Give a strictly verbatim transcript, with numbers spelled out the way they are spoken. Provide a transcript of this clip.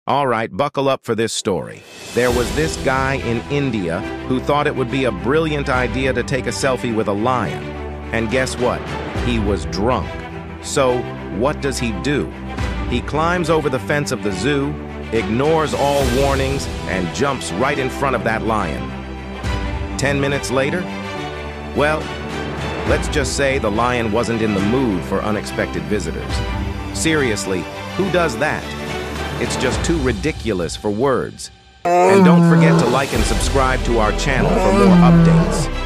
All right, buckle up for this story. There was this guy in India who thought it would be a brilliant idea to take a selfie with a lion. And guess what? He was drunk. So, what does he do? He climbs over the fence of the zoo, ignores all warnings, and jumps right in front of that lion. Ten minutes later? Well, let's just say the lion wasn't in the mood for unexpected visitors. Seriously, who does that? It's just too ridiculous for words. And don't forget to like and subscribe to our channel for more updates.